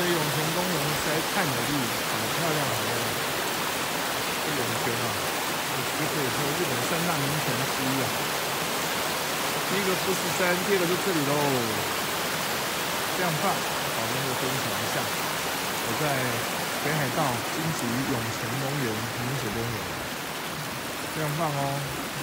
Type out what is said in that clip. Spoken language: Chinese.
水涌泉公园实在太美丽，好漂亮，好漂亮！这涌泉啊，也可以说日本三大名泉之一啊。第一个富士山，第二个就这里喽，非常棒。好，那就分享一下我在北海道金崎涌泉公园、明水公园，非常棒哦。